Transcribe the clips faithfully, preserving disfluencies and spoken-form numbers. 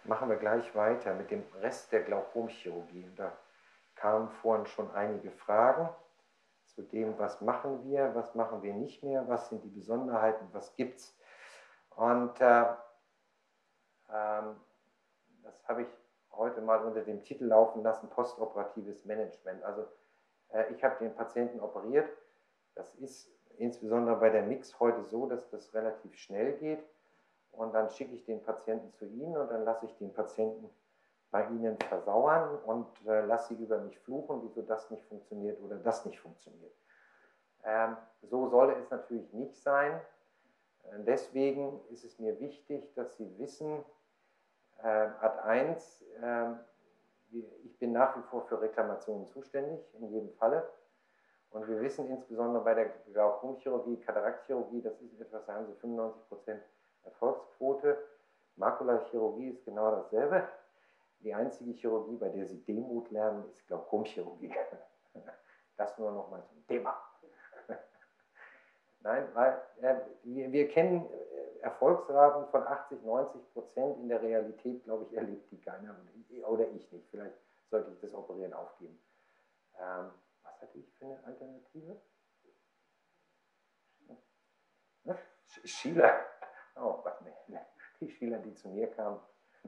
machen wir gleich weiter mit dem Rest der Glaukomchirurgie. Da kamen vorhin schon einige Fragen zu dem, was machen wir, was machen wir nicht mehr, was sind die Besonderheiten, was gibt es. Und äh, ähm, das habe ich heute mal unter dem Titel laufen lassen, postoperatives Management. Also äh, ich habe den Patienten operiert. Das ist insbesondere bei der Mix heute so, dass das relativ schnell geht. Und dann schicke ich den Patienten zu Ihnen und dann lasse ich den Patienten bei Ihnen versauern und äh, lasse Sie über mich fluchen, wieso das nicht funktioniert oder das nicht funktioniert. Ähm, so soll es natürlich nicht sein. Äh, deswegen ist es mir wichtig, dass Sie wissen, äh, Ad eins, äh, ich bin nach wie vor für Reklamationen zuständig, in jedem Falle. Und wir wissen insbesondere bei der Glaukomchirurgie, Kataraktchirurgie, das ist etwas, sagen Sie, fünfundneunzig Prozent Erfolgsquote. Makulachirurgie ist genau dasselbe. Die einzige Chirurgie, bei der Sie Demut lernen, ist Glaukomchirurgie. Das nur noch mal zum Thema. Nein, weil äh, wir, wir kennen Erfolgsraten von achtzig, neunzig Prozent. In der Realität, glaube ich, erlebt die keiner oder ich nicht. Vielleicht sollte ich das Operieren aufgeben. Ähm, was hatte ich für eine Alternative? Ne? Schieler. Oh Gott, nee, nee. Die Schüler, die zu mir kamen,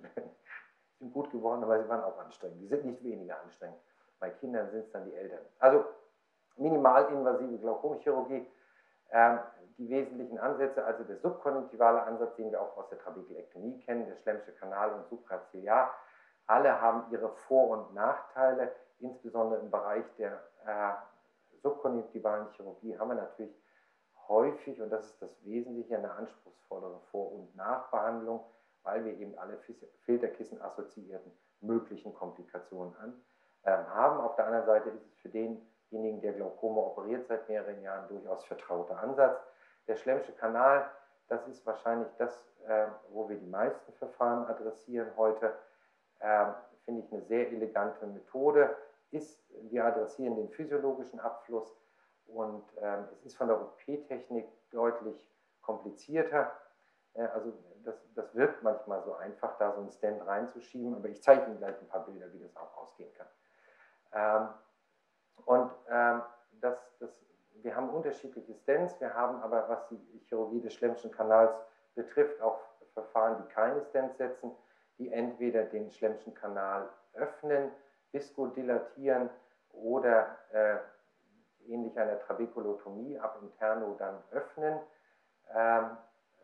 sind gut geworden, aber sie waren auch anstrengend. Die sind nicht weniger anstrengend. Bei Kindern sind es dann die Eltern. Also minimalinvasive Glaukomchirurgie, ähm, die wesentlichen Ansätze, also der subkonjunktivale Ansatz, den wir auch aus der Trabekelektomie kennen, der Schlemmsche Kanal und Supraciliar, alle haben ihre Vor- und Nachteile. Insbesondere im Bereich der äh, subkonjunktivalen Chirurgie haben wir natürlich häufig, und das ist das Wesentliche, eine anspruchsvollere Vor- und Nachbehandlung, weil wir eben alle Filterkissen assoziierten möglichen Komplikationen an, äh, haben. Auf der anderen Seite ist es für denjenigen, der Glaukome operiert seit mehreren Jahren, durchaus vertrauter Ansatz. Der Schlemmsche Kanal, das ist wahrscheinlich das, äh, wo wir die meisten Verfahren adressieren heute, äh, finde ich eine sehr elegante Methode. Ist, wir adressieren den physiologischen Abfluss, und ähm, es ist von der O P-Technik deutlich komplizierter. Äh, also das, das wirkt manchmal so einfach, da so einen Stent reinzuschieben, aber ich zeige Ihnen gleich ein paar Bilder, wie das auch ausgehen kann. Ähm, und ähm, das, das, wir haben unterschiedliche Stents, wir haben aber, was die Chirurgie des Schlemmschen Kanals betrifft, auch Verfahren, die keine Stents setzen, die entweder den Schlemmschen Kanal öffnen, viskodilatieren oder äh, ähnlich einer Trabekulotomie ab interno dann öffnen. Ähm,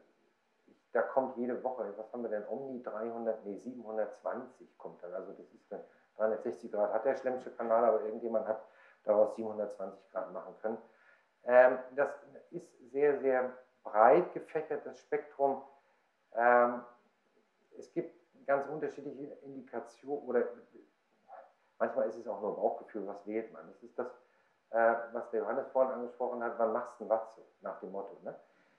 da kommt jede Woche, was haben wir denn, Omni dreihundert, nee, siebenhundertzwanzig kommt dann. Also das ist dreihundertsechzig Grad hat der Schlemmsche Kanal, aber irgendjemand hat daraus siebenhundertzwanzig Grad machen können. Ähm, das ist sehr, sehr breit gefächert, das Spektrum. Ähm, es gibt ganz unterschiedliche Indikationen, oder manchmal ist es auch nur Bauchgefühl, was wählt man. Das ist das, äh, was der Johannes vorhin angesprochen hat, wann machst du was, so, nach dem Motto. Ne?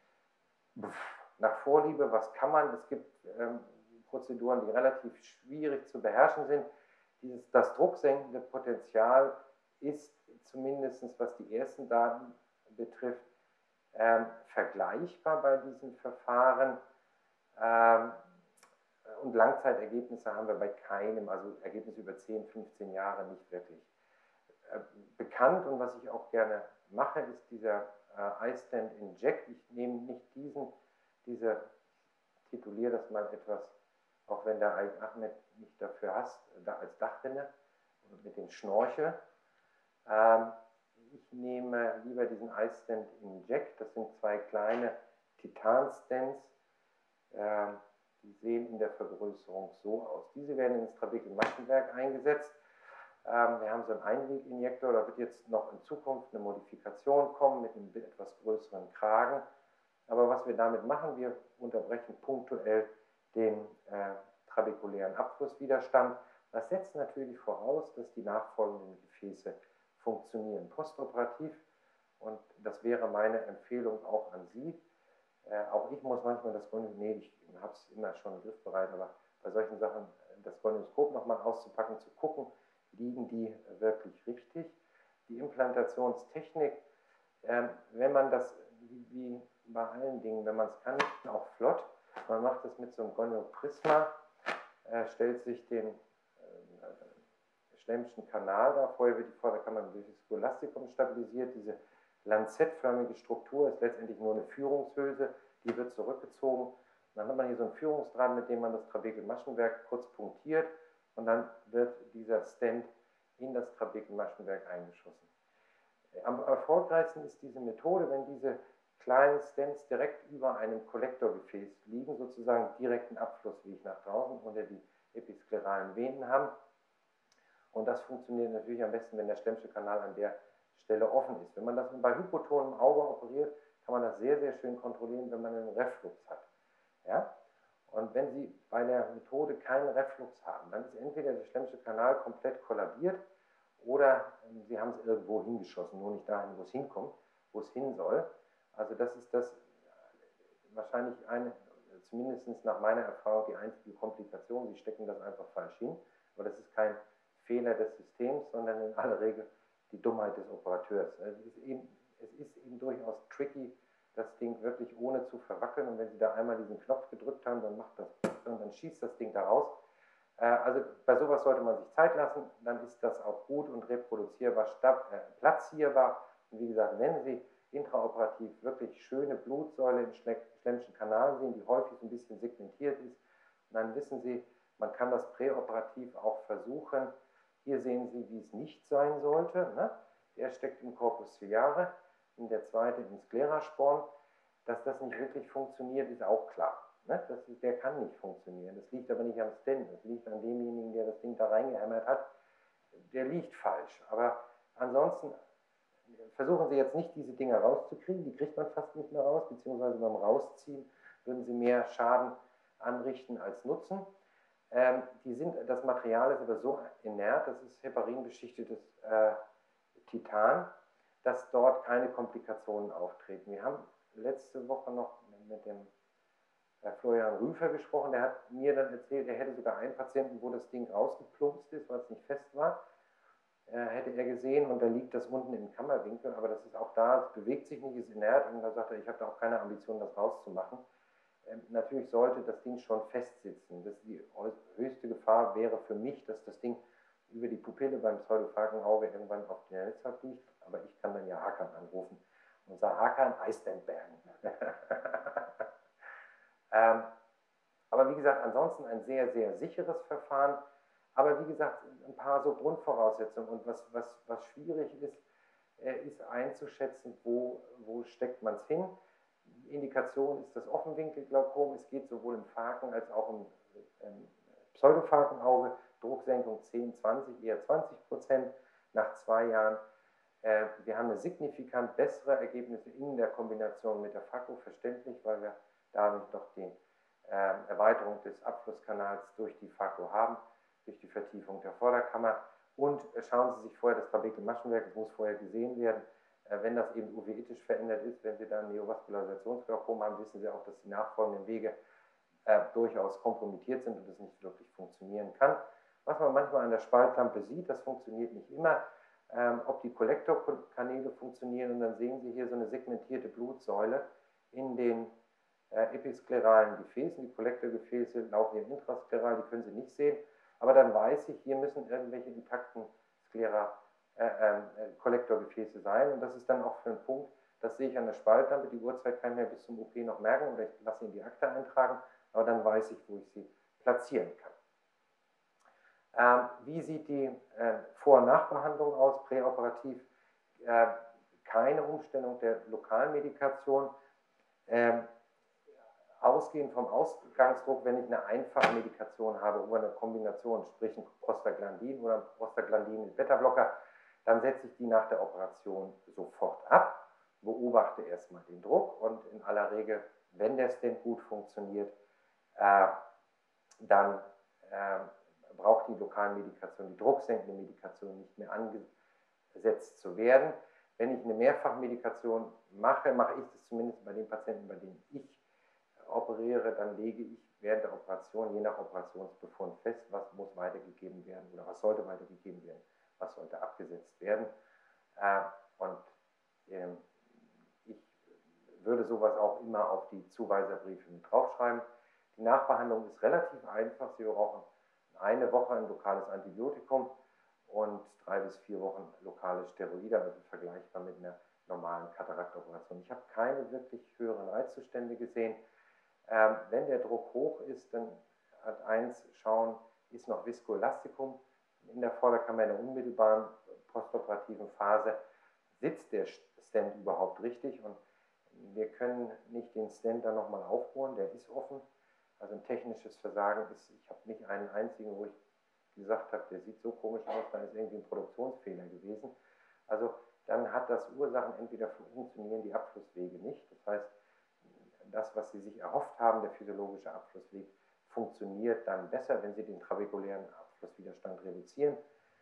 Nach Vorliebe, was kann man? Es gibt ähm, Prozeduren, die relativ schwierig zu beherrschen sind. Dieses, das drucksenkende Potenzial ist zumindest, was die ersten Daten betrifft, ähm, vergleichbar bei diesen Verfahren. Ähm, und Langzeitergebnisse haben wir bei keinem, also Ergebnisse über zehn, fünfzehn Jahre nicht wirklich. Äh, bekannt, und was ich auch gerne mache, ist dieser äh, iStent Inject. Ich nehme nicht diesen, diese, tituliere das mal etwas, auch wenn der Aik Ahmed nicht dafür hasst, da als Dachrinne mit dem Schnorchel. Ähm, ich nehme lieber diesen iStent Inject. Das sind zwei kleine Titan-Stents. Ähm, die sehen in der Vergrößerung so aus. Diese werden ins Trabekelmaschenwerk eingesetzt. Ähm, wir haben so einen Einweginjektor, da wird jetzt noch in Zukunft eine Modifikation kommen mit einem etwas größeren Kragen. Aber was wir damit machen, wir unterbrechen punktuell den äh, trabekulären Abflusswiderstand. Das setzt natürlich voraus, dass die nachfolgenden Gefäße funktionieren postoperativ. Und das wäre meine Empfehlung auch an Sie. Äh, auch ich muss manchmal das Gonioskop, nee, ich habe es immer schon griffbereit, aber bei solchen Sachen das Gonioskop nochmal auszupacken, zu gucken, liegen die wirklich richtig. Die Implantationstechnik, äh, wenn man das, wie, wie bei allen Dingen, wenn man es kann, auch flott. Man macht das mit so einem Gonioprisma. äh, stellt sich den äh, Schlemmschen Kanal dar. Vorher wird die Vorderkammer durch das Scholastikum stabilisiert. Diese lanzettförmige Struktur ist letztendlich nur eine Führungshülse, die wird zurückgezogen. Und dann hat man hier so einen Führungsdraht, mit dem man das Trabekelmaschenwerk kurz punktiert und dann wird dieser Stent in das Trabekelmaschenwerk eingeschossen. Am erfolgreichsten ist diese Methode, wenn diese kleinen Stents direkt über einem Kollektorgefäß liegen, sozusagen direkten Abflussweg nach draußen unter die episkleralen Venen haben. Und das funktioniert natürlich am besten, wenn der Schlemmsche Kanal an der Stelle offen ist. Wenn man das bei hypotonem Auge operiert, kann man das sehr, sehr schön kontrollieren, wenn man einen Reflux hat. Ja? Und wenn Sie bei der Methode keinen Reflux haben, dann ist entweder der Schlemmsche Kanal komplett kollabiert oder ähm, Sie haben es irgendwo hingeschossen, nur nicht dahin, wo es hinkommt, wo es hin soll. Also das ist das wahrscheinlich eine, zumindest nach meiner Erfahrung, die einzige Komplikation. Sie stecken das einfach falsch hin. Aber das ist kein Fehler des Systems, sondern in aller Regel die Dummheit des Operateurs. Also es, ist eben, es ist eben durchaus tricky, das Ding wirklich ohne zu verwackeln. Und wenn Sie da einmal diesen Knopf gedrückt haben, dann macht das und dann schießt das Ding da raus. Also bei sowas sollte man sich Zeit lassen, dann ist das auch gut und reproduzierbar, platzierbar. Und wie gesagt, wenn Sie intraoperativ wirklich schöne Blutsäule im Schlemmschen Kanal sehen, die häufig so ein bisschen segmentiert ist, dann wissen Sie, man kann das präoperativ auch versuchen. Hier sehen Sie, wie es nicht sein sollte. Ne? Der steckt im Corpus ciliare, und der zweite im Sklerasporn. Dass das nicht wirklich funktioniert, ist auch klar. Ne? Das ist, der kann nicht funktionieren. Das liegt aber nicht am Stent, das liegt an demjenigen, der das Ding da reingehämmert hat. Der liegt falsch. Aber ansonsten versuchen Sie jetzt nicht, diese Dinger rauszukriegen. Die kriegt man fast nicht mehr raus, beziehungsweise beim Rausziehen würden Sie mehr Schaden anrichten als Nutzen. Ähm, die sind, das Material ist aber so inert, das ist heparinbeschichtetes äh, Titan, dass dort keine Komplikationen auftreten. Wir haben letzte Woche noch mit dem äh, Florian Rüfer gesprochen, der hat mir dann erzählt, er hätte sogar einen Patienten, wo das Ding rausgeplumpst ist, weil es nicht fest war, äh, hätte er gesehen und da liegt das unten im Kammerwinkel, aber das ist auch da, es bewegt sich nicht, ist inert und da sagt er, ich habe da auch keine Ambition, das rauszumachen. Ähm, natürlich sollte das Ding schon festsitzen. Das die höchste Gefahr wäre für mich, dass das Ding über die Pupille beim Pseudophagenauge irgendwann auf der Netzhaut liegt, aber ich kann dann ja Hakan anrufen und sage, Hakan, Eislandbergen. ähm, aber wie gesagt, ansonsten ein sehr, sehr sicheres Verfahren, aber wie gesagt, ein paar so Grundvoraussetzungen und was, was, was schwierig ist, äh, ist einzuschätzen, wo, wo steckt man es hin. Indikation ist das Offenwinkelglaukom. Es geht sowohl im Phaken als auch im ähm, Pseudophakenauge. Drucksenkung zehn, zwanzig, eher zwanzig Prozent nach zwei Jahren. Äh, wir haben eine signifikant bessere Ergebnisse in der Kombination mit der Phaco, verständlich, weil wir dadurch doch die äh, Erweiterung des Abflusskanals durch die Phaco haben, durch die Vertiefung der Vorderkammer. Und äh, schauen Sie sich vorher das Trabekelmaschenwerk, das muss vorher gesehen werden. Wenn das eben uveistisch verändert ist, wenn Sie dann Neovaskularisationsglaukom haben, wissen Sie auch, dass die nachfolgenden Wege äh, durchaus kompromittiert sind und es nicht wirklich funktionieren kann. Was man manchmal an der Spaltlampe sieht, das funktioniert nicht immer, ähm, ob die Kollektorkanäle funktionieren und dann sehen Sie hier so eine segmentierte Blutsäule in den äh, episkleralen Gefäßen. Die Kollektorgefäße laufen hier intraskleral, die können Sie nicht sehen, aber dann weiß ich, hier müssen irgendwelche intakten Sklera Äh, äh, Kollektorgefäße sein und das ist dann auch für einen Punkt, das sehe ich an der Spaltlampe, die Uhrzeit kann ich mir bis zum O P noch merken oder ich lasse ihn in die Akte eintragen, aber dann weiß ich, wo ich sie platzieren kann. Ähm, wie sieht die äh, Vor- und Nachbehandlung aus, präoperativ? Äh, keine Umstellung der Lokalmedikation. Ähm, ausgehend vom Ausgangsdruck, wenn ich eine einfache Medikation habe oder eine Kombination, sprich ein Prostaglandin oder ein Prostaglandin mit Beta-Blocker, dann setze ich die nach der Operation sofort ab, beobachte erstmal den Druck und in aller Regel, wenn der Stent gut funktioniert, äh, dann äh, braucht die Lokalmedikation, die drucksenkende Medikation nicht mehr angesetzt zu werden. Wenn ich eine Mehrfachmedikation mache, mache ich das zumindest bei den Patienten, bei denen ich operiere, dann lege ich während der Operation, je nach Operationsbefund fest, was muss weitergegeben werden oder was sollte weitergegeben werden, was sollte abgesetzt werden. Äh, und äh, ich würde sowas auch immer auf die Zuweiserbriefe mit draufschreiben. Die Nachbehandlung ist relativ einfach. Sie brauchen eine Woche ein lokales Antibiotikum und drei bis vier Wochen lokale Steroide, also vergleichbar mit einer normalen Kataraktoperation. Ich habe keine wirklich höheren Reizzustände gesehen. Ähm, wenn der Druck hoch ist, dann hat eins schauen, ist noch Viskoelastikum in der Vorderkammer in der unmittelbaren postoperativen Phase. Sitzt der Stent überhaupt richtig? Und wir können nicht den Stent dann nochmal aufbohren, der ist offen. Also ein technisches Versagen ist, ich habe nicht einen einzigen, wo ich gesagt habe, der sieht so komisch aus, da ist irgendwie ein Produktionsfehler gewesen. Also dann hat das Ursachen, entweder funktionieren die Abflusswege nicht, das heißt, das, was Sie sich erhofft haben, der physiologische Abflussweg, funktioniert dann besser, wenn Sie den trabekulären Abflusswiderstand reduzieren.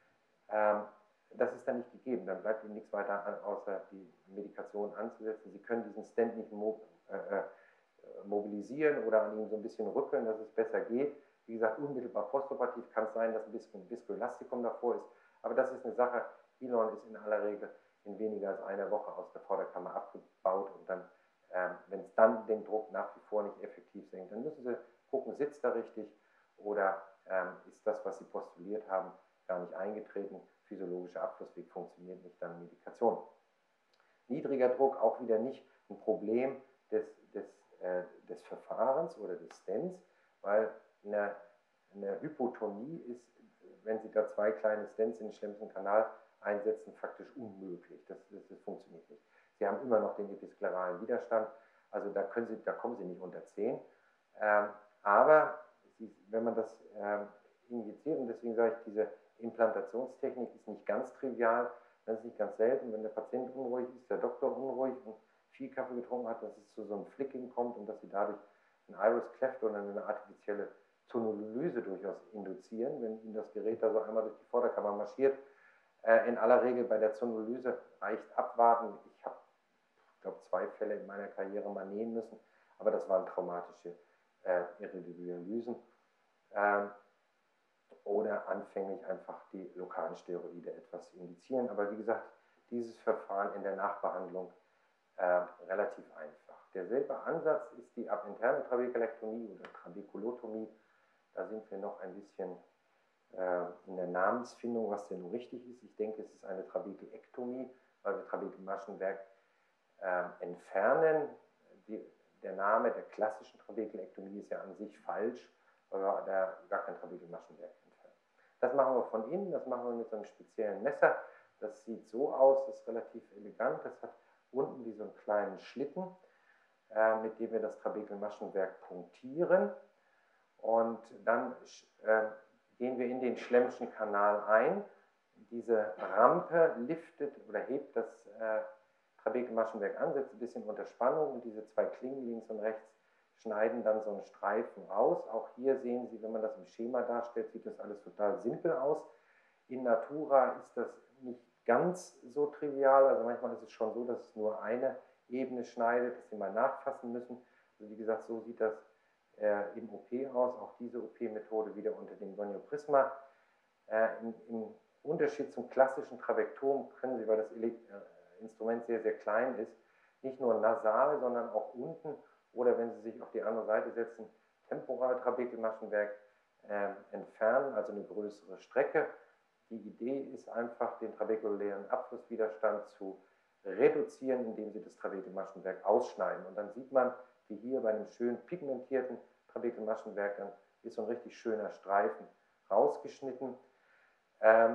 Ähm, das ist dann nicht gegeben, dann bleibt Ihnen nichts weiter an, außer die Medikation anzusetzen. Sie können diesen Stent nicht mo äh, mobilisieren oder an ihm so ein bisschen rückeln, dass es besser geht. Wie gesagt, unmittelbar postoperativ kann es sein, dass ein bisschen Viskoelastikum davor ist, aber das ist eine Sache, Hilon ist in aller Regel in weniger als einer Woche aus der Vorderkammer abgebaut und dann, ähm, wenn es dann den Druck nach wie vor nicht effektiv senkt, dann müssen Sie gucken, sitzt er richtig oder ähm, ist das, was Sie postuliert haben, gar nicht eingetreten, physiologischer Abflussweg funktioniert nicht, dann Medikation. Niedriger Druck auch wieder nicht ein Problem des, des, äh, des Verfahrens oder des Stents, weil eine, eine Hypotonie ist, wenn Sie da zwei kleine Stents in den schlimmsten Kanal einsetzen, faktisch unmöglich. Das, das, das funktioniert nicht. Sie haben immer noch den episkleralen Widerstand, also da, können Sie, da kommen Sie nicht unter zehn. Ähm, aber Sie, wenn man das ähm, injiziert, und deswegen sage ich, diese Implantationstechnik ist nicht ganz trivial, das ist nicht ganz selten, wenn der Patient unruhig ist, der Doktor unruhig und viel Kaffee getrunken hat, dass es zu so einem Flicking kommt und dass Sie dadurch ein Iris Cleft oder eine artifizielle Zonolyse durchaus induzieren, wenn Ihnen das Gerät da so einmal durch die Vorderkammer marschiert. Äh, in aller Regel bei der Zonolyse reicht abwarten. Ich habe, ich glaube, zwei Fälle in meiner Karriere mal nähen müssen, aber das waren traumatische äh, Irradialysen. Ähm, oder anfänglich einfach die lokalen Steroide etwas indizieren. Aber wie gesagt, dieses Verfahren in der Nachbehandlung äh, relativ einfach. Derselbe Ansatz ist die abinterne Trabekelektomie oder Trabekulotomie. Da sind wir noch ein bisschen äh, in der Namensfindung, was denn nun richtig ist. Ich denke, es ist eine Trabekelektomie, weil wir Trabekelmaschenwerk äh, entfernen. Die, der Name der klassischen Trabekelektomie ist ja an sich falsch, weil wir da gar kein Trabekelmaschenwerk entfernen. Das machen wir von innen, das machen wir mit so einem speziellen Messer. Das sieht so aus, das ist relativ elegant, das hat unten wie so einen kleinen Schlitten, äh, mit dem wir das Trabekelmaschenwerk punktieren. Und dann äh, gehen wir in den Schlemmschen Kanal ein. Diese Rampe liftet oder hebt das äh, Trabekelmaschenwerk an, setzt ein bisschen unter Spannung und diese zwei Klingen links und rechts schneiden dann so einen Streifen raus. Auch hier sehen Sie, wenn man das im Schema darstellt, sieht das alles total simpel aus. In Natura ist das nicht ganz so trivial, also manchmal ist es schon so, dass es nur eine Ebene schneidet, dass Sie mal nachfassen müssen. Also wie gesagt, so sieht das äh, im O P aus, auch diese O P-Methode wieder unter dem Gonio-Prisma. Äh, im, Im Unterschied zum klassischen Trabektom können Sie, weil das äh, Instrument sehr, sehr klein ist, nicht nur nasal, sondern auch unten oder wenn Sie sich auf die andere Seite setzen, temporal Trabekelmaschenwerk äh, entfernen, also eine größere Strecke. Die Idee ist einfach, den trabekulären Abflusswiderstand zu reduzieren, indem Sie das Trabekelmaschenwerk ausschneiden. Und dann sieht man, wie hier bei einem schön pigmentierten Trabekelmaschenwerk, dann ist so ein richtig schöner Streifen rausgeschnitten. Ähm,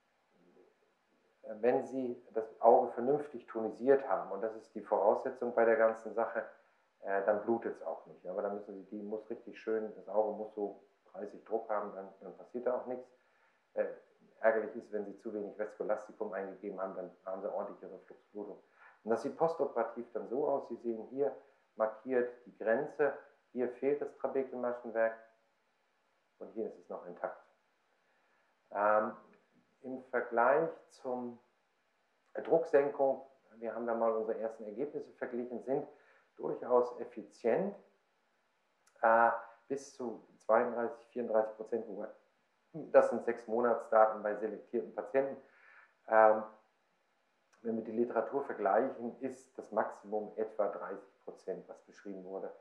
wenn Sie das Auge vernünftig tonisiert haben, und das ist die Voraussetzung bei der ganzen Sache, äh, dann blutet es auch nicht. Aber dann müssen Sie, die muss richtig schön, das Auge muss so dreißig Druck haben, dann, dann passiert da auch nichts. Äh, ärgerlich ist, wenn Sie zu wenig Viskoelastikum eingegeben haben, dann haben Sie ordentliche Refluxblutung. Und das sieht postoperativ dann so aus, Sie sehen hier markiert die Grenze, hier fehlt das Trabekelmaschenwerk und hier ist es noch intakt. Ähm, Im Vergleich zum Drucksenkung, wir haben da mal unsere ersten Ergebnisse verglichen, sind durchaus effizient, äh, bis zu zweiunddreißig, vierunddreißig Prozent, das sind sechs Monatsdaten bei selektierten Patienten. Ähm, wenn wir die Literatur vergleichen, ist das Maximum etwa dreißig Prozent, was beschrieben wurde.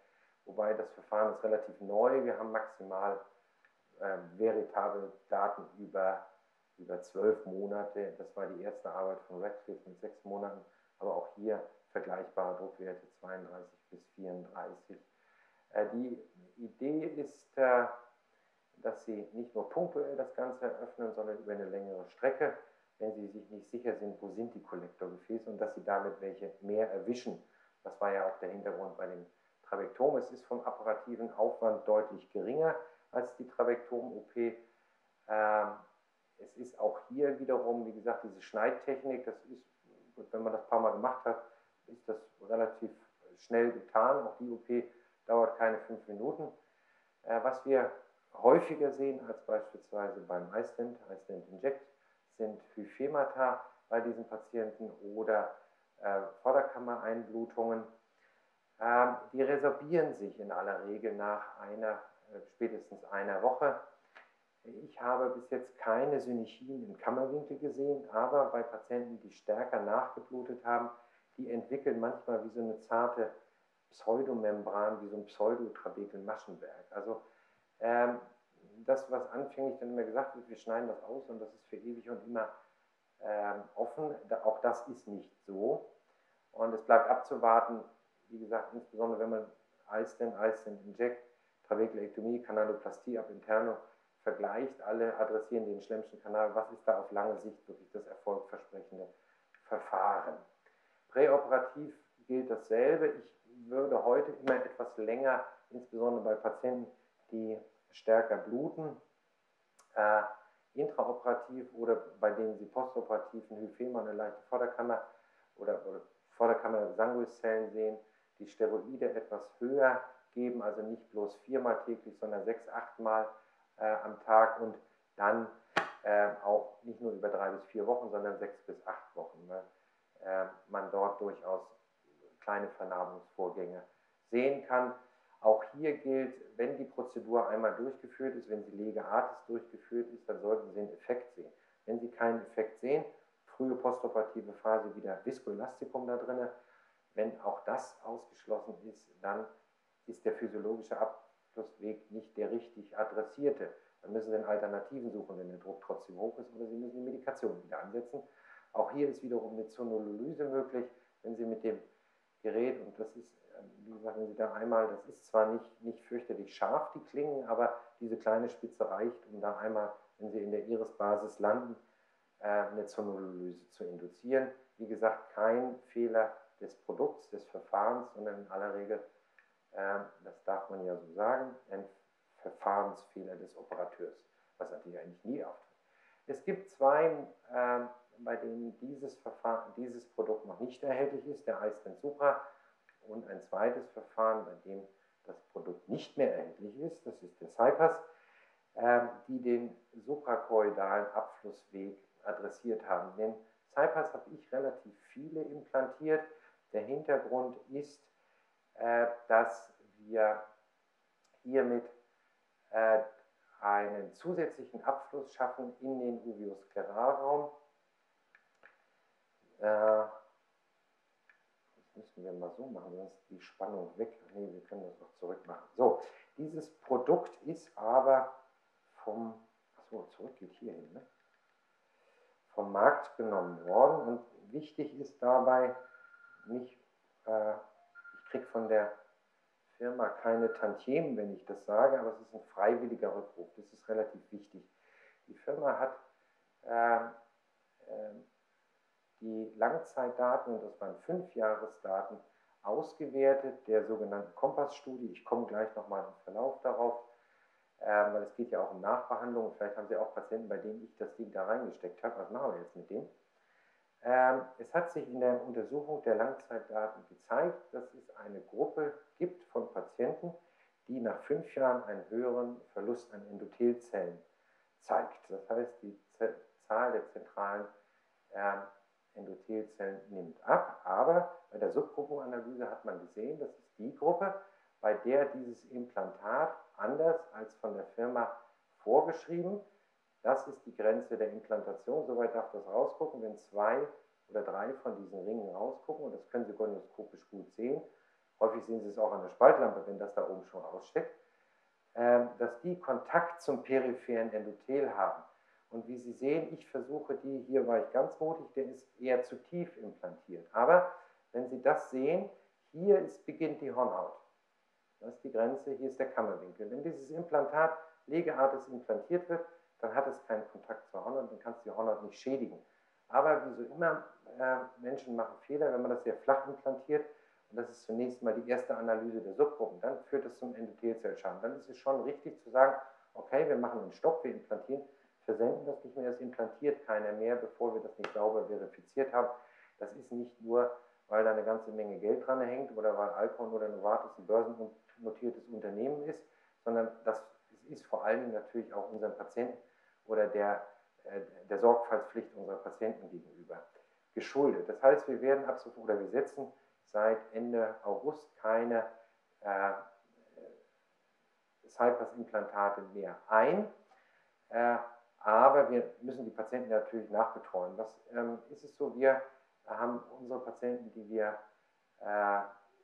wobei das Verfahren ist relativ neu. Wir haben maximal äh, veritable Daten über, über zwölf Monate. Das war die erste Arbeit von Radcliffe mit sechs Monaten, aber auch hier vergleichbare Druckwerte zweiunddreißig bis vierunddreißig. Äh, die Idee ist, äh, dass Sie nicht nur punktuell das Ganze eröffnen, sondern über eine längere Strecke, wenn Sie sich nicht sicher sind, wo sind die Kollektorgefäße und dass Sie damit welche mehr erwischen. Das war ja auch der Hintergrund bei dem Trabektom. Es ist vom apparativen Aufwand deutlich geringer als die Trabektom-O P. Ähm, es ist auch hier wiederum, wie gesagt, diese Schneidtechnik, das ist, wenn man das ein paar Mal gemacht hat, ist das relativ schnell getan. Auch die O P dauert keine fünf Minuten. Äh, was wir häufiger sehen als beispielsweise beim iStent, iStent Inject, sind Hyphemata bei diesen Patienten oder äh, Vorderkammereinblutungen. Ähm, die resorbieren sich in aller Regel nach einer, äh, spätestens einer Woche. Ich habe bis jetzt keine Synergien im Kammerwinkel gesehen, aber bei Patienten, die stärker nachgeblutet haben, die entwickeln manchmal wie so eine zarte Pseudomembran, wie so ein Pseudotrabekel-Maschenwerk. Also ähm, das, was anfänglich dann immer gesagt wird, wir schneiden das aus und das ist für ewig und immer ähm, offen, da, auch das ist nicht so. Und es bleibt abzuwarten, wie gesagt, insbesondere wenn man iStent, iStent Inject, Trabekelektomie, Kanaloplastie ab interno vergleicht, alle adressieren den Schlemmschen Kanal, was ist da auf lange Sicht wirklich das erfolgversprechende Verfahren. Präoperativ gilt dasselbe. Ich würde heute immer etwas länger, insbesondere bei Patienten, die stärker bluten, äh, intraoperativ oder bei denen Sie postoperativ ein Hyphema, eine leichte Vorderkammer oder, oder Vorderkammer-Sanguiszellen sehen, die Steroide etwas höher geben, also nicht bloß viermal täglich, sondern sechs, achtmal äh, am Tag und dann äh, auch nicht nur über drei bis vier Wochen, sondern sechs bis acht Wochen. Ne? Äh, man dort durchaus kleine Vernarbungsvorgänge sehen kann. Auch hier gilt, wenn die Prozedur einmal durchgeführt ist, wenn sie Lega Artis durchgeführt ist, dann sollten Sie einen Effekt sehen. Wenn Sie keinen Effekt sehen, frühe postoperative Phase wieder Viskoelastikum da drin. Wenn auch das ausgeschlossen ist, dann ist der physiologische Abflussweg nicht der richtig adressierte. Dann müssen Sie einen Alternativen suchen, wenn der Druck trotzdem hoch ist, oder Sie müssen die Medikation wieder ansetzen. Auch hier ist wiederum eine Zonulyolyse möglich, wenn Sie mit dem Gerät, und das ist, wie gesagt, wenn Sie da einmal, das ist zwar nicht, nicht fürchterlich scharf, die Klingen, aber diese kleine Spitze reicht, um da einmal, wenn Sie in der Irisbasis landen, eine Zonulyolyse zu induzieren. Wie gesagt, kein Fehler des Produkts, des Verfahrens, sondern in aller Regel, das darf man ja so sagen, ein Verfahrensfehler des Operateurs, was natürlich eigentlich nie auftritt. Es gibt zwei, bei denen dieses, Verfahren, dieses Produkt noch nicht erhältlich ist, der iStent Supra, und ein zweites Verfahren, bei dem das Produkt nicht mehr erhältlich ist, das ist der CyPass, äh, die den suprachoidalen Abflussweg adressiert haben. Den CyPass habe ich relativ viele implantiert. Der Hintergrund ist, äh, dass wir hiermit äh, einen zusätzlichen Abfluss schaffen in den Uvioskleralraum. Äh, das müssen wir mal so machen, sonst ist die Spannung weg. Nee, wir können das noch zurück machen. So, dieses Produkt ist aber vom, achso, zurück geht hier hin, ne? vom Markt genommen worden. Und wichtig ist dabei nicht, äh, ich kriege von der Firma keine Tantiemen, wenn ich das sage, aber es ist ein freiwilliger Rückruf. Das ist relativ wichtig. Die Firma hat äh, äh, die Langzeitdaten, und das waren Fünfjahresdaten, ausgewertet, der sogenannten Kompass-Studie. Ich komme gleich nochmal im Verlauf darauf, äh, weil es geht ja auch um Nachbehandlung. Vielleicht haben Sie auch Patienten, bei denen ich das Ding da reingesteckt habe. Was machen wir jetzt mit dem? Ähm, es hat sich in der Untersuchung der Langzeitdaten gezeigt, dass es eine Gruppe gibt von Patienten, die nach fünf Jahren einen höheren Verlust an Endothelzellen zeigt. Das heißt, die Z Zahl der zentralen äh, Endothelzellen nimmt ab, aber bei der Subgruppenanalyse hat man gesehen, das ist die Gruppe, bei der dieses Implantat anders als von der Firma vorgeschrieben, das ist die Grenze der Implantation, soweit darf das rausgucken, wenn zwei oder drei von diesen Ringen rausgucken, und das können Sie gonioskopisch gut sehen, häufig sehen Sie es auch an der Spaltlampe, wenn das da oben schon aussteckt, äh, dass die Kontakt zum peripheren Endothel haben. Und wie Sie sehen, ich versuche die, hier war ich ganz mutig, der ist eher zu tief implantiert. Aber wenn Sie das sehen, hier ist, beginnt die Hornhaut. Das ist die Grenze, hier ist der Kammerwinkel. Wenn dieses Implantat legeartig implantiert wird, dann hat es keinen Kontakt zur Hornhaut, dann kann es die Hornhaut nicht schädigen. Aber wie so immer, äh, Menschen machen Fehler, wenn man das sehr flach implantiert. Und das ist zunächst mal die erste Analyse der Subgruppen. Dann führt es zum Endothelzellschaden. Dann ist es schon richtig zu sagen, okay, wir machen einen Stopp, wir implantieren, versenden das nicht mehr, es implantiert keiner mehr, bevor wir das nicht sauber verifiziert haben. Das ist nicht nur, weil da eine ganze Menge Geld dran hängt oder weil Alcon oder Novartis ein börsennotiertes Unternehmen ist, sondern das ist vor allen Dingen natürlich auch unseren Patienten oder der, äh, der Sorgfaltspflicht unserer Patienten gegenüber geschuldet. Das heißt, wir werden ab sofort oder wir setzen seit Ende August keine äh, Cypress-Implantate mehr ein, äh, aber wir müssen die Patienten natürlich nachbetreuen. Was ähm, ist es so? Wir haben unsere Patienten, die wir äh, äh,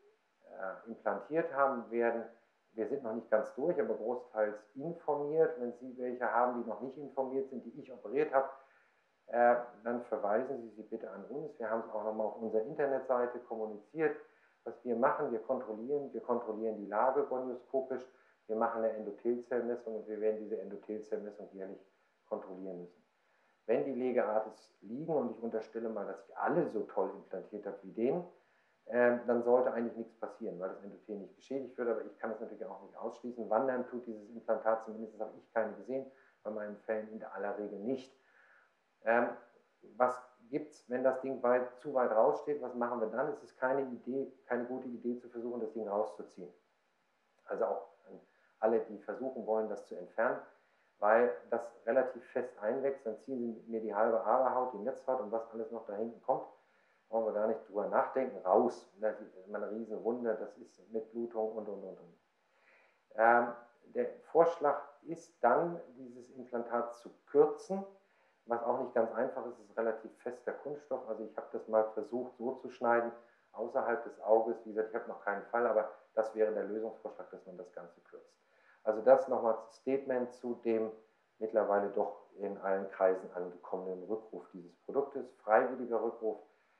implantiert haben, werden, wir sind noch nicht ganz durch, aber großteils informiert. Wenn Sie welche haben, die noch nicht informiert sind, die ich operiert habe, äh, dann verweisen Sie sie bitte an uns. Wir haben es auch nochmal auf unserer Internetseite kommuniziert, was wir machen. Wir kontrollieren, wir kontrollieren die Lage gonioskopisch, wir machen eine Endothelzellmessung und wir werden diese Endothelzellmessung jährlich kontrollieren müssen. Wenn die Legeartes liegen, und ich unterstelle mal, dass ich alle so toll implantiert habe wie den, äh, dann sollte eigentlich nichts passieren, weil das Endothel nicht beschädigt wird, aber ich kann es natürlich auch nicht ausschließen. Wandern tut dieses Implantat, zumindest habe ich keine gesehen, bei meinen Fällen in aller Regel nicht. Ähm, was gibt es, wenn das Ding weit, zu weit raussteht, was machen wir dann? Es ist keine Idee, keine gute Idee zu versuchen, das Ding rauszuziehen. Also auch an alle, die versuchen wollen, das zu entfernen, weil das relativ fest einwächst, dann ziehen sie mir die halbe Aderhaut, die Netzhaut und was alles noch da hinten kommt, brauchen wir gar nicht drüber nachdenken, raus. Das ist immer eine riesen Wunde, das ist mit Blutung und, und, und, und. Ähm, der Vorschlag ist dann, dieses Implantat zu kürzen, was auch nicht ganz einfach ist, ist relativ fester Kunststoff. Also ich habe das mal versucht so zu schneiden, außerhalb des Auges. Wie gesagt, ich habe noch keinen Fall, aber das wäre der Lösungsvorschlag, dass man das Ganze kürzt. Also das nochmal das Statement zu dem mittlerweile doch in allen Kreisen angekommenen Rückruf dieses Produktes. Freiwilliger Rückruf.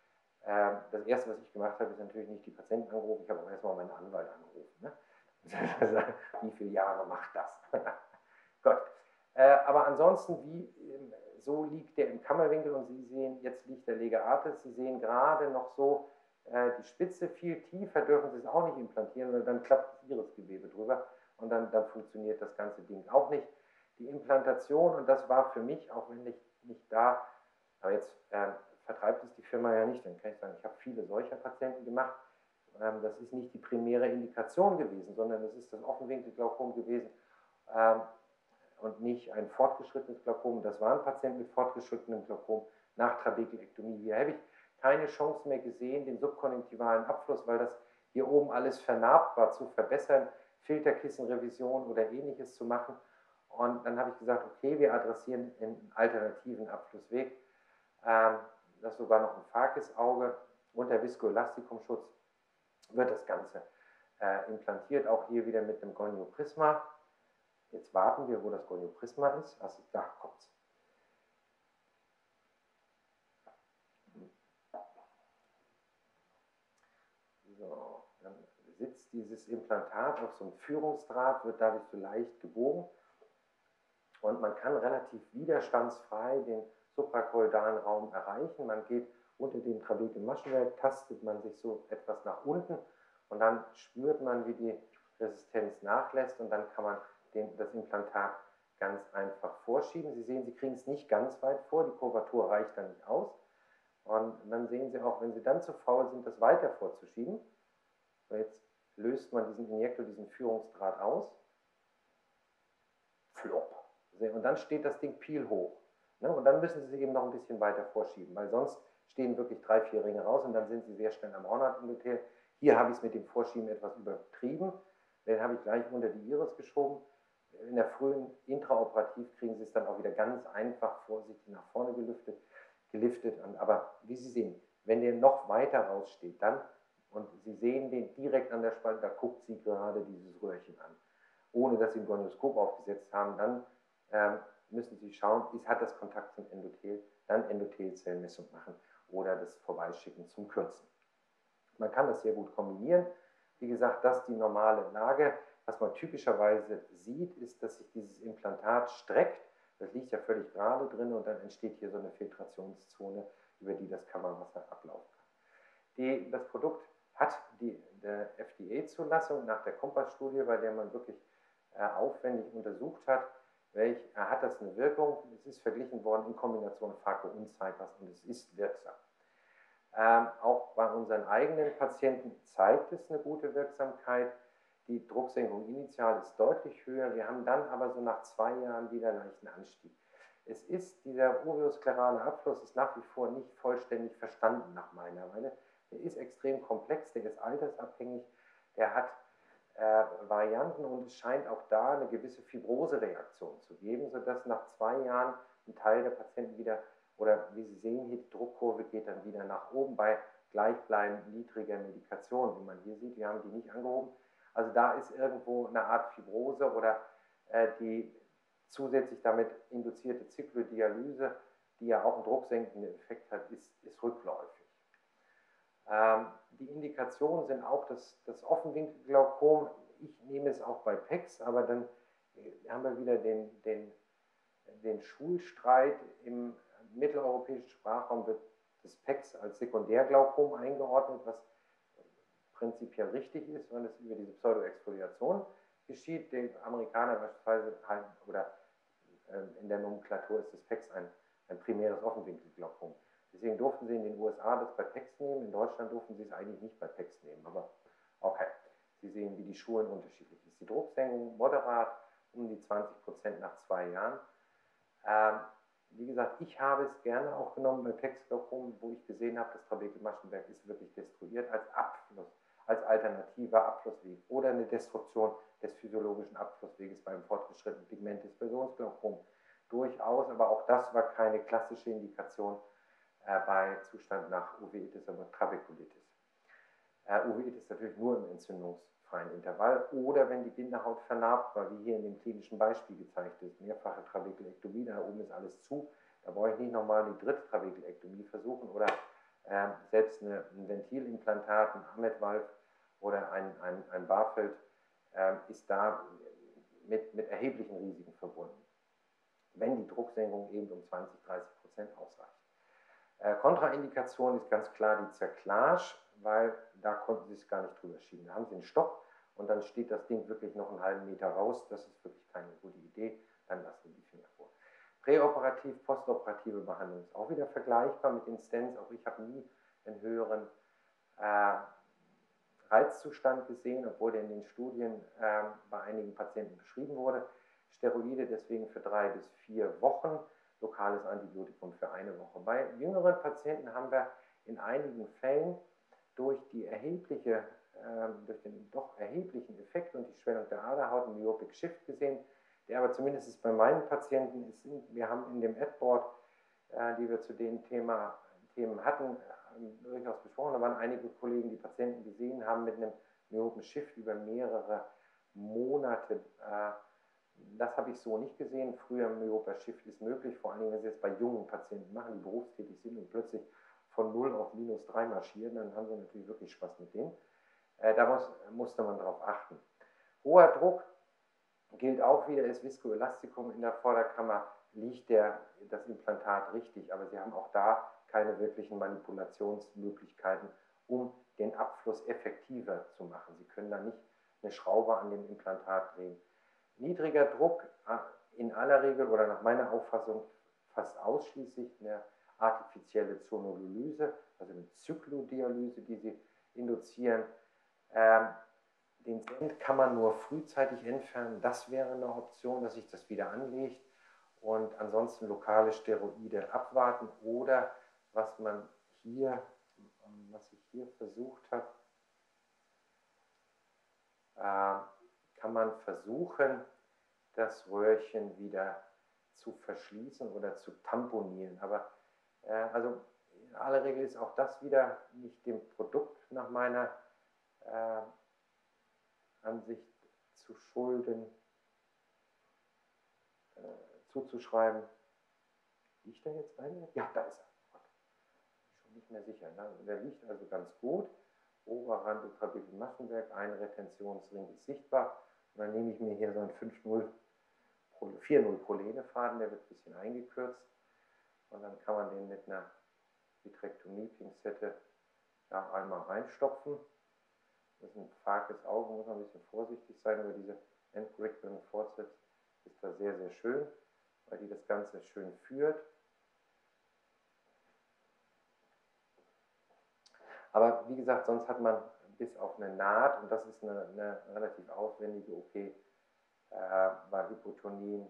Das Erste, was ich gemacht habe, ist natürlich nicht die Patienten angerufen, ich habe auch erstmal meinen Anwalt angerufen. Ne? Wie viele Jahre macht das? Gut. Aber ansonsten, wie so liegt der im Kammerwinkel und Sie sehen, jetzt liegt der Legeartes. Sie sehen gerade noch so äh, die Spitze, viel tiefer dürfen Sie es auch nicht implantieren, weil dann klappt das Irisgewebe drüber und dann, dann funktioniert das ganze Ding auch nicht. Die Implantation, und das war für mich, auch wenn ich nicht da, aber jetzt äh, vertreibt es die Firma ja nicht, dann kann ich sagen, ich habe viele solcher Patienten gemacht. Ähm, das ist nicht die primäre Indikation gewesen, sondern das ist das Offenwinkelglaukom gewesen. Ähm, und nicht ein fortgeschrittenes Glaukom. Das war ein Patient mit fortgeschrittenem Glaukom nach Trabekelektomie. Hier habe ich keine Chance mehr gesehen, den subkonjunktivalen Abfluss, weil das hier oben alles vernarbt war, zu verbessern, Filterkissenrevision oder ähnliches zu machen. Und dann habe ich gesagt, okay, wir adressieren einen alternativen Abflussweg. Ähm, das ist sogar noch ein Fakisauge. Unter Viskoelastikumschutz wird das Ganze äh, implantiert, auch hier wieder mit einem Gonioprisma. Jetzt warten wir, wo das Gonioprisma ist. Also da kommt es. So, dann sitzt dieses Implantat auf so einem Führungsdraht, wird dadurch so leicht gebogen und man kann relativ widerstandsfrei den suprakoidalen Raum erreichen. Man geht unter dem Trabekelmaschenwerk, tastet man sich so etwas nach unten und dann spürt man, wie die Resistenz nachlässt und dann kann man den, das Implantat ganz einfach vorschieben. Sie sehen, Sie kriegen es nicht ganz weit vor, die Kurvatur reicht dann nicht aus. Und dann sehen Sie auch, wenn Sie dann zu faul sind, das weiter vorzuschieben, so jetzt löst man diesen Injektor, diesen Führungsdraht aus, flop. Und dann steht das Ding pielhoch. Und dann müssen Sie eben noch ein bisschen weiter vorschieben, weil sonst stehen wirklich drei, vier Ringe raus und dann sind Sie sehr schnell am Hornhautendothel. Hier habe ich es mit dem Vorschieben etwas übertrieben. Den habe ich gleich unter die Iris geschoben. In der frühen Intraoperativ kriegen Sie es dann auch wieder ganz einfach vorsichtig nach vorne gelüftet, geliftet. Aber wie Sie sehen, wenn der noch weiter raussteht, dann Und Sie sehen den direkt an der Spalte, da guckt Sie gerade dieses Röhrchen an. Ohne dass Sie ein Gonioskop aufgesetzt haben, dann ähm, müssen Sie schauen, ist, hat das Kontakt zum Endothel, dann Endothelzellmessung machen oder das Vorbeischicken zum Kürzen. Man kann das sehr gut kombinieren. Wie gesagt, das ist die normale Lage. Was man typischerweise sieht, ist, dass sich dieses Implantat streckt. Das liegt ja völlig gerade drin und dann entsteht hier so eine Filtrationszone, über die das Kammerwasser ablaufen kann. Die, das Produkt hat die, die F D A-Zulassung nach der Kompass-Studie, bei der man wirklich äh, aufwendig untersucht hat, welch, äh, hat das eine Wirkung. Es ist verglichen worden in Kombination Phaco und Cypress und es ist wirksam. Ähm, auch bei unseren eigenen Patienten zeigt es eine gute Wirksamkeit. Die Drucksenkung initial ist deutlich höher. Wir haben dann aber so nach zwei Jahren wieder einen leichten Anstieg. Es ist, dieser uveosklerale Abfluss ist nach wie vor nicht vollständig verstanden nach meiner Meinung. Der ist extrem komplex, der ist altersabhängig, der hat äh, Varianten und es scheint auch da eine gewisse Fibrosereaktion zu geben, sodass nach zwei Jahren ein Teil der Patienten wieder, oder wie Sie sehen hier, die Druckkurve geht dann wieder nach oben bei gleichbleibend niedriger Medikation. Wie man hier sieht, wir haben die nicht angehoben. Also da ist irgendwo eine Art Fibrose oder äh, die zusätzlich damit induzierte Zyklodialyse, die ja auch einen drucksenkenden Effekt hat, ist, ist rückläufig. Ähm, die Indikationen sind auch das, das Offenwinkelglaukom. Ich nehme es auch bei P E X, aber dann haben wir wieder den, den, den Schulstreit. Im mitteleuropäischen Sprachraum wird das P E X als Sekundärglaukom eingeordnet, was prinzipiell richtig ist, wenn es über diese Pseudoexfoliation geschieht. Die Amerikaner beispielsweise halt, oder äh, in der Nomenklatur ist das P E X ein, ein primäres Offenwinkelglaukom. Deswegen durften sie in den U S A das bei P E X nehmen, in Deutschland durften sie es eigentlich nicht bei P E X nehmen, aber okay. Sie sehen, wie die Schulen unterschiedlich ist. Die Drucksenkung moderat, um die zwanzig Prozent nach zwei Jahren. Ähm, wie gesagt, ich habe es gerne auch genommen bei P E X-Glaukom, wo ich gesehen habe, das Trabekelmaschenwerk ist wirklich destruiert als Abfluss, als alternativer Abflussweg oder eine Destruktion des physiologischen Abflussweges beim fortgeschrittenen Pigmentdispersionsglaukom. Durchaus, aber auch das war keine klassische Indikation äh, bei Zustand nach Uveitis oder Trabekulitis. Äh, Uveitis natürlich nur im entzündungsfreien Intervall oder wenn die Bindehaut vernarbt war, wie hier in dem klinischen Beispiel gezeigt ist, mehrfache Trabekelektomie, da oben ist alles zu, da brauche ich nicht nochmal die dritte Trabekelektomie versuchen oder äh, selbst eine, ein Ventilimplantat, ein Ahmed-Valve oder ein, ein, ein Barfeld äh, ist da mit, mit erheblichen Risiken verbunden, wenn die Drucksenkung eben um zwanzig, dreißig Prozent ausreicht. Äh, Kontraindikation ist ganz klar die Zerklage, weil da konnten Sie es gar nicht drüber schieben. Da haben Sie einen Stock und dann steht das Ding wirklich noch einen halben Meter raus. Das ist wirklich keine gute Idee. Dann lassen Sie die Finger vor. Präoperativ, postoperative Behandlung ist auch wieder vergleichbar mit den Stents. Auch ich habe nie einen höheren äh, Reizzustand gesehen, obwohl der in den Studien äh, bei einigen Patienten beschrieben wurde. Steroide deswegen für drei bis vier Wochen, lokales Antibiotikum für eine Woche. Bei jüngeren Patienten haben wir in einigen Fällen durch die erhebliche, äh, durch den doch erheblichen Effekt und die Schwellung der Aderhaut einen Myopic Shift gesehen, der aber zumindest bei meinen Patienten ist. Wir haben in dem Adboard, äh, die wir zu den Thema, Themen hatten, äh, durchaus besprochen. Da waren einige Kollegen, die Patienten gesehen haben mit einem Myopic Shift über mehrere Monate. Äh, das habe ich so nicht gesehen. Früher Myopic Shift ist möglich, vor allem wenn Sie es bei jungen Patienten machen, die berufstätig sind und plötzlich von null auf minus drei marschieren, dann haben Sie natürlich wirklich Spaß mit denen. Äh, da muss, musste man darauf achten. Hoher Druck gilt auch wieder, ist Viskoelastikum in der Vorderkammer, liegt der, das Implantat richtig, aber Sie haben auch da keine wirklichen Manipulationsmöglichkeiten, um den Abfluss effektiver zu machen. Sie können da nicht eine Schraube an dem Implantat drehen. Niedriger Druck, in aller Regel oder nach meiner Auffassung fast ausschließlich eine artifizielle Zonulolyse, also eine Zyklodialyse, die Sie induzieren. Ähm, den Stent kann man nur frühzeitig entfernen. Das wäre eine Option, dass sich das wieder anlegt. Und ansonsten lokale Steroide abwarten. Oder was man hier, was ich hier versucht habe, äh, kann man versuchen, das Röhrchen wieder zu verschließen oder zu tamponieren. Aber äh, also in aller Regel ist auch das wieder nicht dem Produkt nach meiner äh, Ansicht zu Schulden äh, zuzuschreiben. Liegt da jetzt eine? Ja, da ist er. Schon nicht mehr sicher. Der liegt also ganz gut. Oberrand Ultrabild-Maschenwerk, ein Retentionsring ist sichtbar. Und dann nehme ich mir hier so einen fünf null, vier null Prolenefaden, der wird ein bisschen eingekürzt. Und dann kann man den mit einer Vitrektomie-Pinzette da einmal reinstopfen. Das ist ein pfakes Auge, muss man ein bisschen vorsichtig sein, aber diese entwickelnden Forceps ist da sehr, sehr schön, weil die das Ganze schön führt. Aber wie gesagt, sonst hat man bis auf eine Naht, und das ist eine, eine relativ aufwendige O P, äh, bei Hypotonien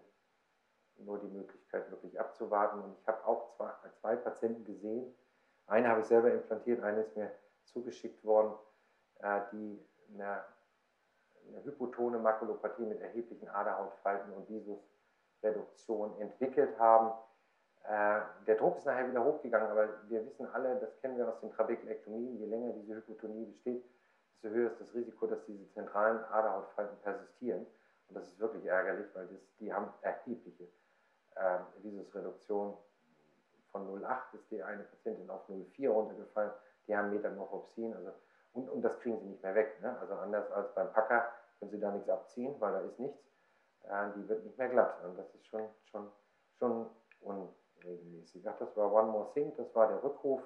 nur die Möglichkeit wirklich abzuwarten. Und ich habe auch zwei, zwei Patienten gesehen. Eine habe ich selber implantiert, eine ist mir zugeschickt worden, äh, die eine, eine hypotone Makulopathie mit erheblichen Aderhautfalten und Visusreduktion entwickelt haben. Äh, der Druck ist nachher wieder hochgegangen, aber wir wissen alle, das kennen wir aus den Trabekelektomien, je länger diese Hypotonie besteht, desto höher ist das Risiko, dass diese zentralen Aderhautfalten persistieren. Und das ist wirklich ärgerlich, weil das, die haben erhebliche äh, Visusreduktion. Von null Komma acht ist die eine Patientin auf null Komma vier runtergefallen, die haben Metamorphopsin, also, und, und das kriegen sie nicht mehr weg. Ne? Also anders als beim Packer können sie da nichts abziehen, weil da ist nichts. Äh, die wird nicht mehr glatt und das ist schon, schon, schon unregelmäßig. Ach, das war One More Thing, das war der Rückruf,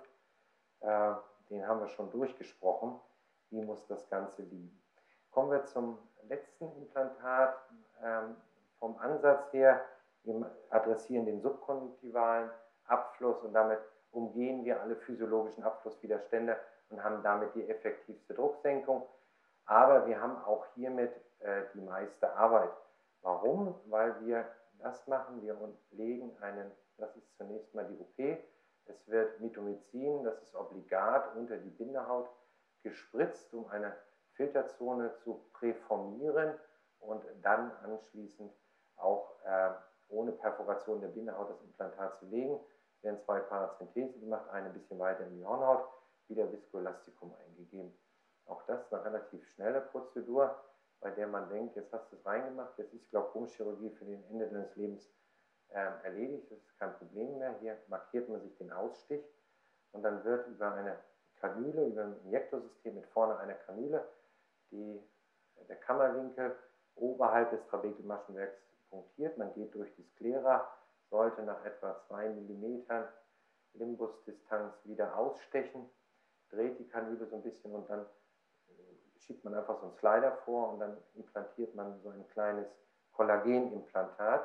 äh, den haben wir schon durchgesprochen. Wie muss das Ganze liegen? Kommen wir zum letzten Implantat. Ähm, vom Ansatz her, wir adressieren den subkonjunktivalen Abfluss und damit umgehen wir alle physiologischen Abflusswiderstände und haben damit die effektivste Drucksenkung. Aber wir haben auch hiermit äh, die meiste Arbeit. Warum? Weil wir das machen, wir legen einen, das ist zunächst mal die O P, es wird Mitomycin, das ist obligat, unter die Bindehaut gespritzt, um eine Filterzone zu präformieren und dann anschließend auch äh, ohne Perforation der Bindehaut das Implantat zu legen. Es werden zwei Parazenthesen gemacht, eine ein bisschen weiter in die Hornhaut, wieder Viscoelastikum eingegeben. Auch das ist eine relativ schnelle Prozedur, bei der man denkt, jetzt hast du es reingemacht, jetzt ist Glaukomchirurgie für den Ende deines Lebens äh, erledigt, das ist kein Problem mehr. Hier markiert man sich den Ausstich und dann wird über eine Kanüle, über ein Injektorsystem mit vorne einer Kanüle, die, der Kammerwinkel oberhalb des Trabekelmaschenwerks punktiert. Man geht durch die Sklera, sollte nach etwa zwei Millimetern Limbusdistanz wieder ausstechen, dreht die Kanüle so ein bisschen und dann schiebt man einfach so einen Slider vor und dann implantiert man so ein kleines Kollagenimplantat,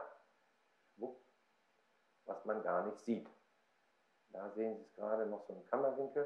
was man gar nicht sieht. Da sehen Sie es gerade noch so im Kammerwinkel.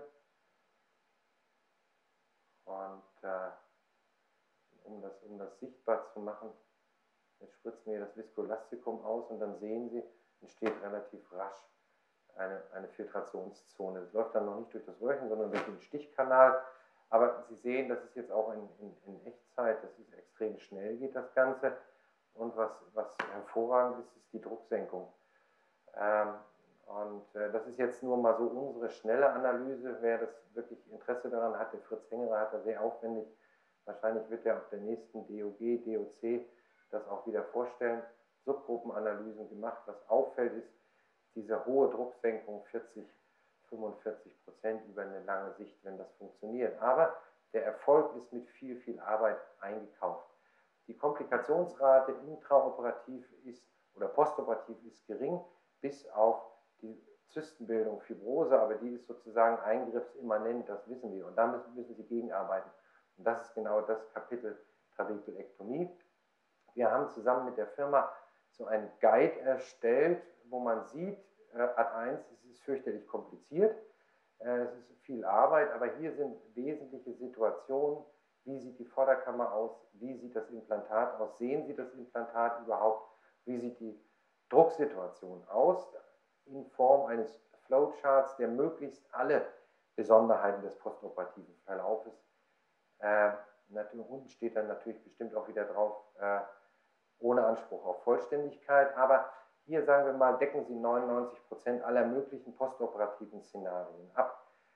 Und äh, um, das, um das sichtbar zu machen, jetzt spritzen wir das Viscoelastikum aus und dann sehen Sie, entsteht relativ rasch eine, eine Filtrationszone. Das läuft dann noch nicht durch das Röhrchen, sondern durch den Stichkanal. Aber Sie sehen, das ist jetzt auch in, in, in Echtzeit, das ist extrem schnell geht das Ganze. Und was, was hervorragend ist, ist die Drucksenkung. Ähm, und äh, das ist jetzt nur mal so unsere schnelle Analyse. Wer das wirklich Interesse daran hat, der Fritz Hengerer hat da sehr aufwendig, wahrscheinlich wird er auf der nächsten D O G, D O C das auch wieder vorstellen, Subgruppenanalysen gemacht. Was auffällt ist, diese hohe Drucksenkung, vierzig, fünfundvierzig Prozent über eine lange Sicht, wenn das funktioniert. Aber der Erfolg ist mit viel, viel Arbeit eingekauft. Die Komplikationsrate intraoperativ ist oder postoperativ ist gering, bis auf die Zystenbildung, Fibrose, aber die ist sozusagen eingriffsimmanent, das wissen wir. Und damit müssen Sie gegenarbeiten. Und das ist genau das Kapitel Trabekelektomie. Wir haben zusammen mit der Firma so einen Guide erstellt, wo man sieht, äh, Ad eins, es ist fürchterlich kompliziert, äh, es ist viel Arbeit, aber hier sind wesentliche Situationen. Wie sieht die Vorderkammer aus? Wie sieht das Implantat aus? Sehen Sie das Implantat überhaupt? Wie sieht die Drucksituation aus? In Form eines Flowcharts, der möglichst alle Besonderheiten des postoperativen Verlaufes äh, unten steht dann natürlich bestimmt auch wieder drauf, äh, ohne Anspruch auf Vollständigkeit, aber hier sagen wir mal, decken Sie neunundneunzig Prozent aller möglichen postoperativen Szenarien ab.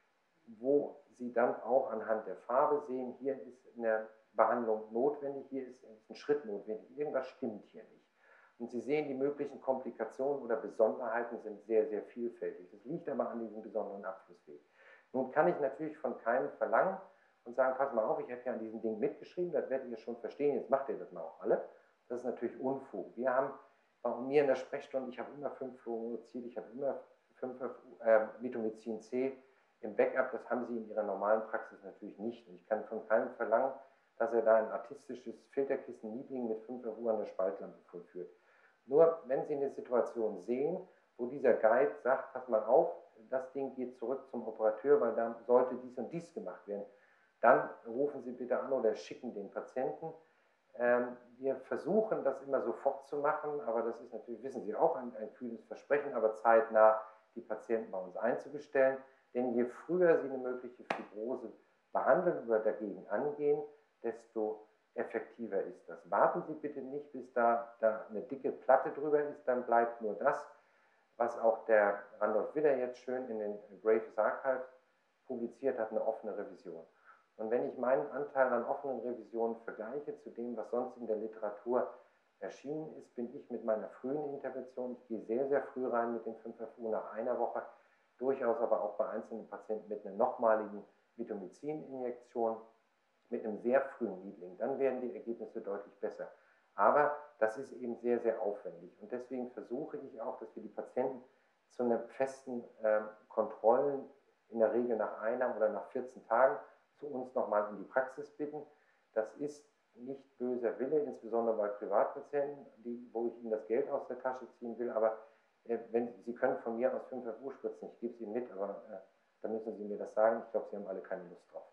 wo Sie dann auch anhand der Farbe sehen, hier ist eine Behandlung notwendig, hier ist ein Schritt notwendig, irgendwas stimmt hier nicht. Und Sie sehen, die möglichen Komplikationen oder Besonderheiten sind sehr, sehr vielfältig. Das liegt aber an diesem besonderen Abflussweg. Nun kann ich natürlich von keinem verlangen und sagen, pass mal auf, ich habe ja an diesem Ding mitgeschrieben, das werdet ihr schon verstehen, jetzt macht ihr das mal auch alle. Das ist natürlich Unfug. Wir haben bei mir in der Sprechstunde, ich habe immer fünf Fluorozid, ich habe immer fünf äh, Mitomycin C im Backup, das haben Sie in Ihrer normalen Praxis natürlich nicht. Und ich kann von keinem verlangen, dass er da ein artistisches Filterkissen-Niedling mit fünf Uhr an der Spaltlampe vollführt. Nur, wenn Sie eine Situation sehen, wo dieser Guide sagt, pass mal auf, das Ding geht zurück zum Operateur, weil da sollte dies und dies gemacht werden, dann rufen Sie bitte an oder schicken den Patienten. Ähm, wir versuchen, das immer sofort zu machen, aber das ist natürlich, wissen Sie auch, ein, ein kühnes Versprechen, aber zeitnah die Patienten bei uns einzubestellen. Denn je früher Sie eine mögliche Fibrose behandeln oder dagegen angehen, desto effektiver ist das. Warten Sie bitte nicht, bis da, da eine dicke Platte drüber ist, dann bleibt nur das, was auch der Randolph Widder jetzt schön in den Graves Archives publiziert hat, eine offene Revision. Und wenn ich meinen Anteil an offenen Revisionen vergleiche zu dem, was sonst in der Literatur erschienen ist, bin ich mit meiner frühen Intervention, ich gehe sehr, sehr früh rein mit den fünf F U nach einer Woche, durchaus aber auch bei einzelnen Patienten mit einer nochmaligen Mitomycin-Injektion, mit einem sehr frühen Niedling, dann werden die Ergebnisse deutlich besser. Aber das ist eben sehr, sehr aufwendig. Und deswegen versuche ich auch, dass wir die Patienten zu einer festen äh, Kontrollen, in der Regel nach einer oder nach vierzehn Tagen, zu uns nochmal in die Praxis bitten. Das ist nicht böser Wille, insbesondere bei Privatpatienten, die, wo ich ihnen das Geld aus der Tasche ziehen will, aber äh, wenn, Sie können von mir aus fünf F U spritzen, ich gebe es Ihnen mit, aber äh, dann müssen Sie mir das sagen, ich glaube, Sie haben alle keine Lust drauf.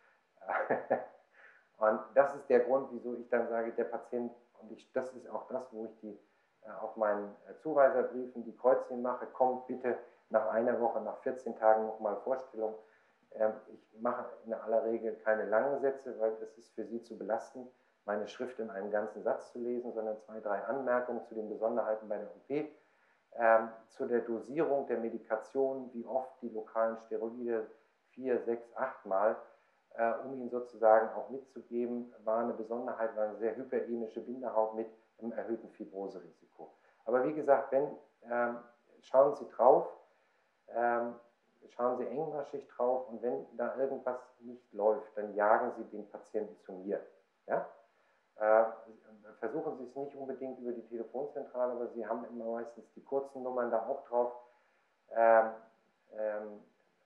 Und das ist der Grund, wieso ich dann sage, der Patient, und ich, das ist auch das, wo ich die, äh, auf meinen äh, Zuweiserbriefen die Kreuzchen mache, kommt bitte nach einer Woche, nach vierzehn Tagen nochmal Vorstellung. Ähm, ich mache in aller Regel keine langen Sätze, weil das ist für Sie zu belastend, meine Schrift in einem ganzen Satz zu lesen, sondern zwei, drei Anmerkungen zu den Besonderheiten bei der O P, ähm, zu der Dosierung der Medikation, wie oft die lokalen Steroide, vier, sechs, acht Mal, äh, um Ihnen sozusagen auch mitzugeben, war eine Besonderheit, war eine sehr hyperemische Bindehaut mit einem erhöhten Fibroserisiko. Aber wie gesagt, wenn, ähm, schauen Sie drauf, ähm, schauen Sie engmaschig drauf und wenn da irgendwas nicht läuft, dann jagen Sie den Patienten zu mir. Ja? Äh, versuchen Sie es nicht unbedingt über die Telefonzentrale, aber Sie haben immer meistens die kurzen Nummern da auch drauf. Ähm, ähm,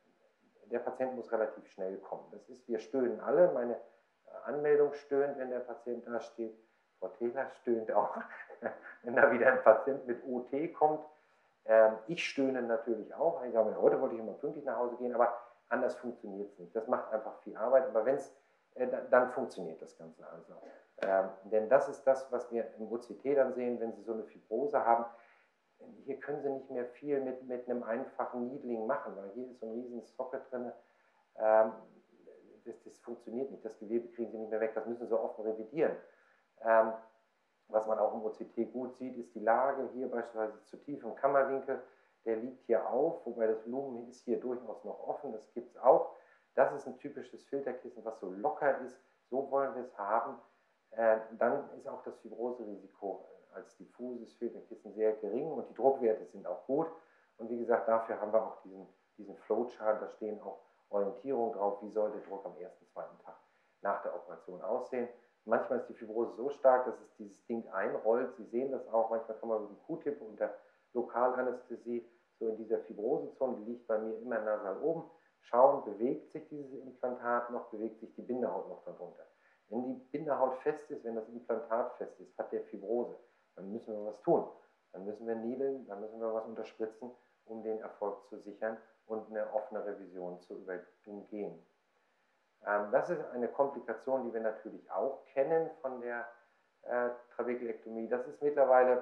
der Patient muss relativ schnell kommen. Das ist, wir stöhnen alle, meine Anmeldung stöhnt, wenn der Patient da steht. Frau Taylor stöhnt auch, wenn da wieder ein Patient mit O T kommt. Ähm, ich stöhne natürlich auch. Ich sage, heute wollte ich immer pünktlich nach Hause gehen, aber anders funktioniert es nicht. Das macht einfach viel Arbeit, aber wenn es, äh, dann funktioniert das Ganze also. Ähm, denn das ist das, was wir im O C T dann sehen, wenn Sie so eine Fibrose haben. Hier können Sie nicht mehr viel mit, mit einem einfachen Niedling machen, weil hier ist so ein riesen Socket drin. Ähm, das, das funktioniert nicht. Das Gewebe kriegen Sie nicht mehr weg. Das müssen Sie oft revidieren. Ähm, was man auch im O C T gut sieht, ist die Lage. Hier beispielsweise zu tief im Kammerwinkel. Der liegt hier auf, wobei das Lumen ist hier durchaus noch offen. Das gibt es auch. Das ist ein typisches Filterkissen, was so locker ist. So wollen wir es haben. Äh, dann ist auch das Fibroserisiko als diffuses Filterkissen sehr gering und die Druckwerte sind auch gut. Und wie gesagt, dafür haben wir auch diesen, diesen Flowchart, da stehen auch Orientierungen drauf, wie soll der Druck am ersten, zweiten Tag nach der Operation aussehen. Manchmal ist die Fibrose so stark, dass es dieses Ding einrollt. Sie sehen das auch, manchmal kann man mit dem Q-Tip unter Lokalanästhesie so in dieser Fibrosezone, die liegt bei mir immer nasal oben, schauen, bewegt sich dieses Implantat noch, bewegt sich die Bindehaut noch darunter. Wenn die Bindehaut fest ist, wenn das Implantat fest ist, hat der Fibrose. Dann müssen wir was tun. Dann müssen wir niedeln, dann müssen wir was unterspritzen, um den Erfolg zu sichern und eine offene Revision zu umgehen. Ähm, das ist eine Komplikation, die wir natürlich auch kennen von der äh, Trabekelektomie. Das ist mittlerweile,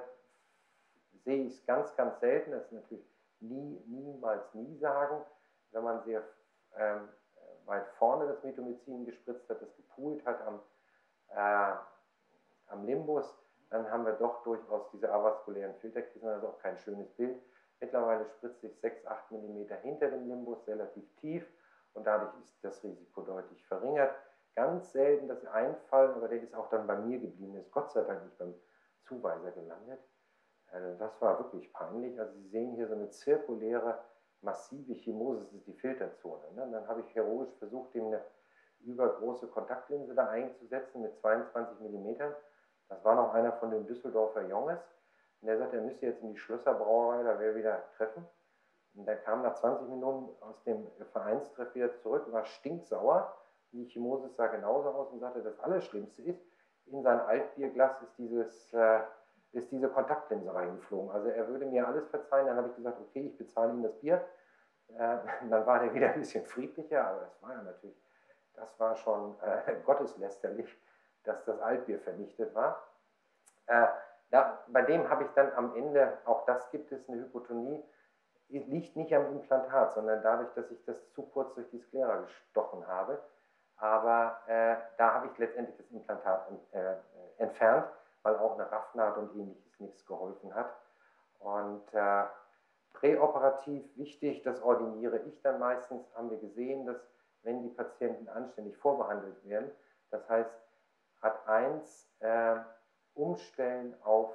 sehe ich es ganz, ganz selten, das ist natürlich nie, niemals nie sagen, wenn man sehr ähm, weit vorne das Mitomycin gespritzt hat, das gepoolt hat am, äh, am Limbus, dann haben wir doch durchaus diese avaskulären Filterkissen, das ist auch kein schönes Bild. Mittlerweile spritze ich sechs, acht Millimeter hinter dem Limbus, relativ tief, und dadurch ist das Risiko deutlich verringert. Ganz selten das Einfallen, aber der ist auch dann bei mir geblieben, ist Gott sei Dank nicht beim Zuweiser gelandet. Das war wirklich peinlich. Also Sie sehen hier so eine zirkuläre, massive Chemose, das ist die Filterzone. Und dann habe ich heroisch versucht, ihm eine übergroße Kontaktlinse da einzusetzen mit zweiundzwanzig Millimeter. Das war noch einer von den Düsseldorfer Jonges. Und der sagte, er müsste jetzt in die Schlösserbrauerei, da wäre wieder treffen. Und der kam nach zwanzig Minuten aus dem Vereinstreff wieder zurück, war stinksauer. Die Chemose sah genauso aus und sagte, das Allerschlimmste ist, in sein Altbierglas ist, dieses, äh, ist diese Kontaktlinse reingeflogen. Also er würde mir alles verzeihen. Dann habe ich gesagt, okay, ich bezahle ihm das Bier. Äh, dann war der wieder ein bisschen friedlicher, aber das war ja natürlich, das war schon äh, gotteslästerlich, dass das Altbier vernichtet war. Äh, ja, bei dem habe ich dann am Ende, auch das gibt es, eine Hypotonie, liegt nicht am Implantat, sondern dadurch, dass ich das zu kurz durch die Sklera gestochen habe. Aber äh, da habe ich letztendlich das Implantat äh, entfernt, weil auch eine Raffnaht und ähnliches nichts geholfen hat. Und äh, präoperativ wichtig, das ordiniere ich dann meistens, haben wir gesehen, dass wenn die Patienten anständig vorbehandelt werden, das heißt Art eins äh, umstellen auf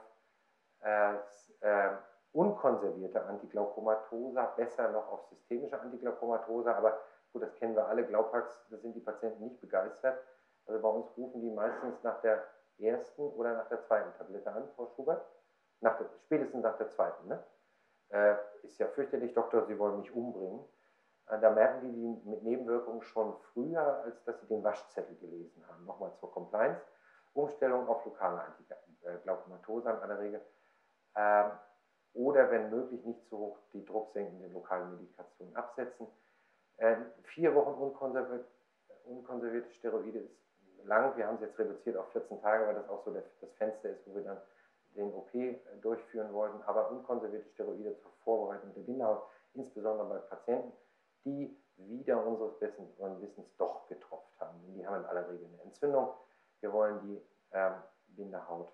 äh, äh, unkonservierte Antiglaukomatosa, besser noch auf systemische Antiglaukomatosa, aber gut, das kennen wir alle, Glaupax, da sind die Patienten nicht begeistert. Also bei uns rufen die meistens nach der ersten oder nach der zweiten Tablette an, Frau Schubert. Nach der, spätestens nach der zweiten, ne? Äh, ist ja fürchterlich, Doktor, Sie wollen mich umbringen. Äh, da merken die die mit Nebenwirkungen schon früher, als dass sie den Waschzettel gelesen haben. Nochmal zur Compliance. Umstellung auf lokale Antiglaukomatose in aller Regel. Ähm, oder wenn möglich nicht so hoch die drucksenkende lokale Medikation absetzen. Äh, vier Wochen unkonservierte, unkonservierte Steroide ist lang. Wir haben es jetzt reduziert auf vierzehn Tage, weil das auch so der, das Fenster ist, wo wir dann den O P durchführen wollten. Aber unkonservierte Steroide zur Vorbereitung der Bindehaut, insbesondere bei Patienten, die wieder unseres Wissens doch getropft haben. Die haben in aller Regel eine Entzündung. Wir wollen die ähm, Bindehaut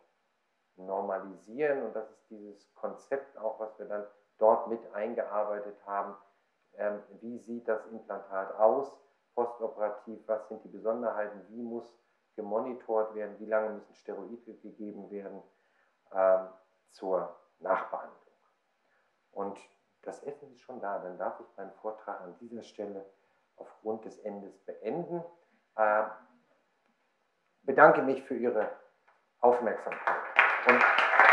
normalisieren und das ist dieses Konzept auch, was wir dann dort mit eingearbeitet haben. Ähm, wie sieht das Implantat aus, postoperativ, was sind die Besonderheiten, wie muss gemonitort werden, wie lange müssen Steroide gegeben werden ähm, zur Nachbehandlung. Und das Essen ist schon da, dann darf ich meinen Vortrag an dieser Stelle aufgrund des Endes beenden. Äh, bedanke mich für Ihre Aufmerksamkeit. Und